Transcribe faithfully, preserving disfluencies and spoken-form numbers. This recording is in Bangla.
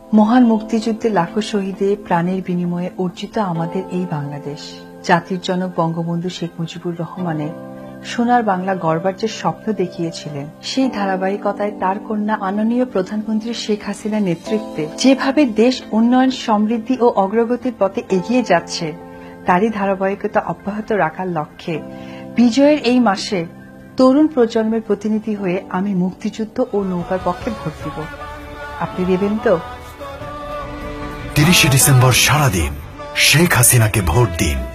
মহান মুক্তিযুদ্ধে লাখো শহীদে প্রাণের বিনিময়ে অর্জিত আমাদের এই বাংলাদেশ, জাতির জনক বঙ্গবন্ধু শেখ মুজিবুর রহমানের সোনার বাংলা গড়বার যে স্বপ্ন দেখিয়েছিলেন, সেই ধারাবাহিকতায় তার কন্যা মাননীয় প্রধানমন্ত্রী শেখ হাসিনার নেতৃত্বে যেভাবে দেশ উন্নয়ন, সমৃদ্ধি ও অগ্রগতির পথে এগিয়ে যাচ্ছে, তারই ধারাবাহিকতা অব্যাহত রাখার লক্ষ্যে বিজয়ের এই মাসে তরুণ প্রজন্মের প্রতিনিধি হয়ে আমি মুক্তিযুদ্ধ ও নৌকার পক্ষে ভোট দিব। আপনি দেবেন তো? তিরিশে ডিসেম্বর সারাদিন শেখ হাসিনাকে ভোট দিন।